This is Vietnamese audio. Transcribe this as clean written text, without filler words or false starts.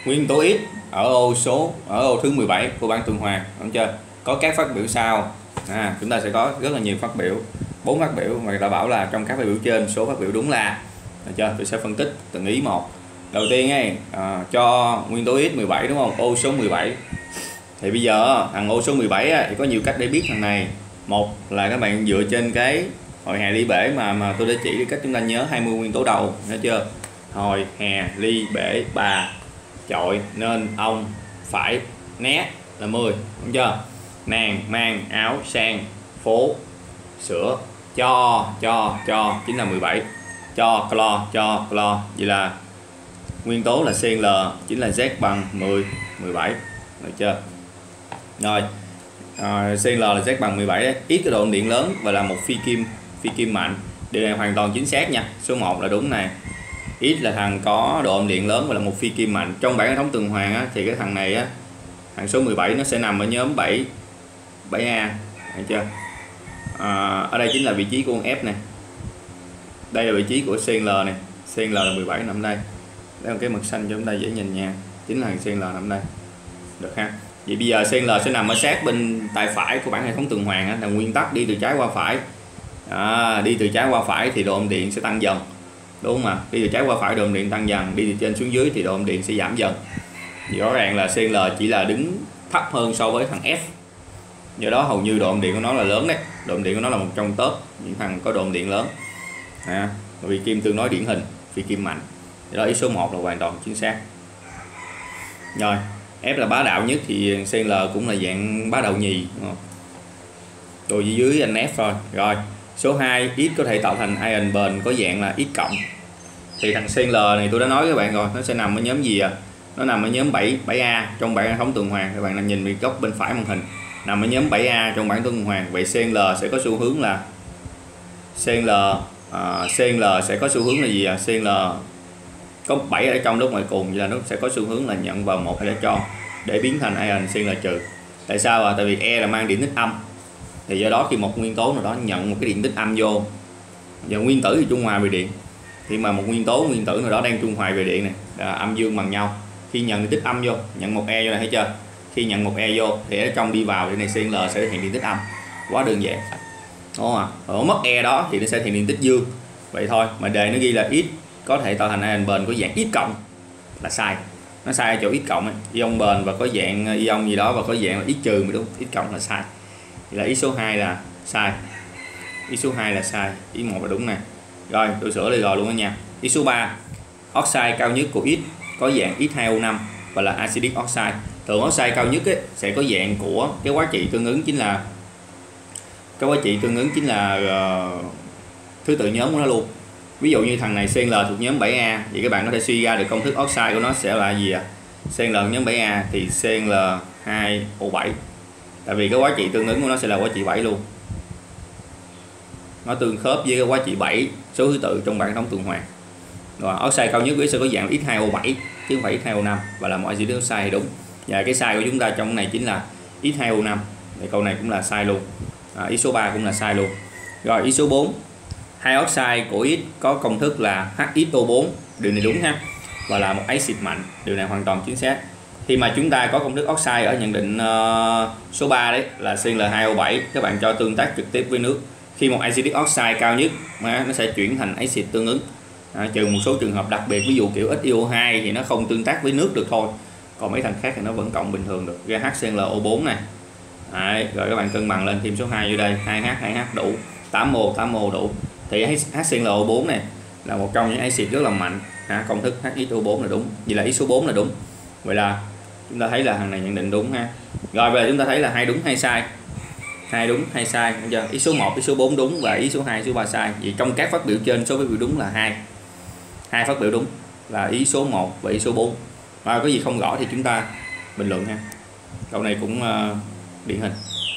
Nguyên tố X ở ô thứ 17 của bảng tuần hoàn, đúng chưa? Có các phát biểu sau. Chúng ta sẽ có rất là nhiều phát biểu, 4 phát biểu mà người ta bảo là trong các phát biểu trên số phát biểu đúng là, được chưa? Tôi sẽ phân tích từng ý một. Đầu tiên ấy, cho nguyên tố X 17 đúng không? Ô số 17. Thì bây giờ thằng ô số 17 thì có nhiều cách để biết thằng này. Một là các bạn dựa trên cái hồi hè ly bể mà tôi đã chỉ cách chúng ta nhớ 20 nguyên tố đầu, nhớ chưa? Hồi, hè, ly, bể, bà, chọi, nên, ông, phải, né là 10, đúng chưa? Nàng, mang, áo, sang, phố, sữa, cho chính là 17. Cho, clo. Vậy là nguyên tố là CL chính là Z bằng 10, 17, được chưa? Rồi, CL là Z bằng 17 đấy. X có độ ổn điện lớn và là một phi kim mạnh. Điều này hoàn toàn chính xác nha. Số 1 là đúng này. X là thằng có độ ổn điện lớn và là một phi kim mạnh. Trong bảng hệ thống tuần hoàn thì cái thằng này thằng số 17 nó sẽ nằm ở nhóm 7A, được chưa? Ở đây chính là vị trí của con F này. Đây là vị trí của CL này. CL là 17 nằm đây. Đây là cái mực xanh cho chúng ta dễ nhìn nha. Chính là thằng CL nằm đây. Được ha. Vậy bây giờ CL sẽ nằm ở sát bên tay phải của bảng hệ thống tuần hoàn là nguyên tắc đi từ trái qua phải. Đi từ trái qua phải thì độ ổn điện sẽ tăng dần, đúng không ạ? Đi từ trái qua phải độ ổn điện tăng dần, đi từ trên xuống dưới thì độ ổn điện sẽ giảm dần. Thì rõ ràng là CL chỉ là đứng thấp hơn so với thằng F. Do đó hầu như độ ổn điện của nó là lớn đấy. Độ ổn điện của nó là một trong top những thằng có độ ổn điện lớn. Vì kim tương đối điển hình, phi kim mạnh. Do đó ý số 1 là hoàn toàn chính xác. Rồi, F là bá đạo nhất thì CL cũng là dạng bá đạo nhì, đúng không? Rồi dưới anh F thôi. Rồi, số 2, X có thể tạo thành ion bền có dạng là X cộng. Thì thằng CL này tôi đã nói với các bạn rồi, nó sẽ nằm ở nhóm gì Nó nằm ở nhóm 7A trong bảng hệ thống tuần hoàn. Các bạn đang nhìn góc bên phải màn hình. Nằm ở nhóm 7A trong bảng tuần hoàn. Vậy CL sẽ có xu hướng là CL sẽ có xu hướng là gì CL có 7 ở trong lúc ngoài cùng, vậy là nó sẽ có xu hướng là nhận vào một hay là cho để biến thành ion CL trừ. Tại sao tại vì E là mang điện tích âm, thì do đó khi một nguyên tố nào đó nhận một cái điện tích âm vô, giờ nguyên tử thì trung hòa về điện, thì mà một nguyên tử nào đó đang trung hòa về điện này, âm dương bằng nhau, khi nhận điện tích âm vô, nhận một E vô này, thấy chưa? Khi nhận một E vô thì ở trong đi vào thì này CL sẽ hiện điện tích âm, quá đơn giản, đúng không ạ? Ở mất E đó thì nó sẽ hiện điện tích dương, vậy thôi. Mà đề nó ghi là X có thể tạo thành ion bền có dạng X cộng là sai. Nó sai ở chỗ X cộng ấy. Ion bền và có dạng ion gì đó và có dạng là X trừ mới đúng, X cộng là sai. Thì là ý số 2 là sai. Ý số 2 là sai, ý 1 là đúng nè. Rồi, tôi sửa lại rồi luôn đó nha. Ý số 3, oxide cao nhất của X có dạng X2O5 và là acidic oxide. Thường oxide cao nhất ấy, sẽ có dạng của cái hóa trị tương ứng chính là thứ tự nhóm của nó luôn. Ví dụ như thằng này CL thuộc nhóm 7A thì các bạn có thể suy ra được công thức oxide của nó sẽ là gì CL nhóm 7A thì CL2O7. Tại vì cái hóa trị tương ứng của nó sẽ là hóa trị 7 luôn. Nó tương khớp với cái hóa trị 7 số thứ tự trong bảng hệ thống tuần hoàn. Rồi, oxide cao nhất sẽ có dạng X2O7 chứ không phải X2O5 và là một acidic oxide thì đúng. Và cái sai của chúng ta trong cái này chính là X2O5. Thì câu này cũng là sai luôn. Ý số 3 cũng là sai luôn. Rồi, ý số 4, hai oxide của X có công thức là HXO4, điều này đúng ha, và là một axit mạnh, điều này hoàn toàn chính xác. Khi mà chúng ta có công thức oxide ở nhận định số 3 đấy là Cl2O7, các bạn cho tương tác trực tiếp với nước. Khi một acidic oxide cao nhất nó sẽ chuyển thành axit tương ứng, trừ một số trường hợp đặc biệt, ví dụ kiểu XiO2 thì nó không tương tác với nước được thôi, còn mấy thằng khác thì nó vẫn cộng bình thường được. Ra HClO4 này. Đấy, rồi các bạn cân bằng lên thêm số 2 vô đây, 2H đủ, 8mol đủ. Thì HClO4 này là một trong những axit rất là mạnh, công thức HXO4 là đúng. Vậy là ý số 4 là đúng. Vậy là chúng ta thấy là thằng này nhận định đúng ha. Rồi về chúng ta thấy là hai đúng hai sai. Hai đúng hai sai, được chưa? Ý số 1, ý số 4 đúng và ý số 2, ý số 3 sai. Vậy trong các phát biểu trên số phát biểu đúng là 2. Hai phát biểu đúng là ý số 1 và ý số 4. Và có gì không rõ thì chúng ta bình luận ha. Câu này cũng điển hình.